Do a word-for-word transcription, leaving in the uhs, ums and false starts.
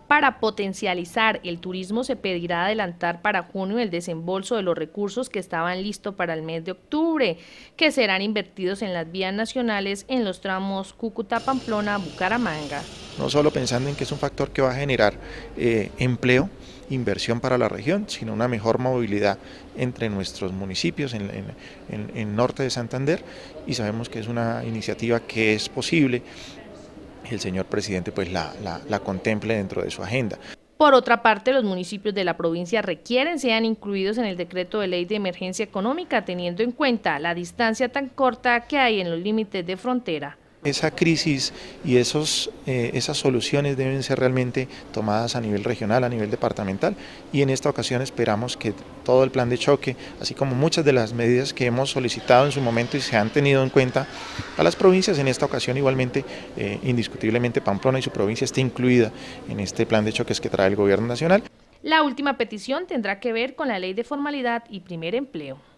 Para potencializar el turismo se pedirá adelantar para junio el desembolso de los recursos que estaban listos para el mes de octubre, que serán invertidos en las vías nacionales en los tramos Cúcuta-Pamplona-Bucaramanga. No solo pensando en que es un factor que va a generar eh, empleo, inversión para la región, sino una mejor movilidad entre nuestros municipios en, en, en, en norte de Santander, y sabemos que es una iniciativa que es posible. El señor presidente pues la, la, la contemple dentro de su agenda. Por otra parte, los municipios de la provincia requieren sean incluidos en el decreto de ley de emergencia económica, teniendo en cuenta la distancia tan corta que hay en los límites de frontera. Esa crisis y esos, eh, esas soluciones deben ser realmente tomadas a nivel regional, a nivel departamental, y en esta ocasión esperamos que todo el plan de choque, así como muchas de las medidas que hemos solicitado en su momento y se han tenido en cuenta a las provincias, en esta ocasión igualmente, eh, indiscutiblemente Pamplona y su provincia esté incluida en este plan de choques que trae el gobierno nacional. La última petición tendrá que ver con la ley de formalidad y primer empleo.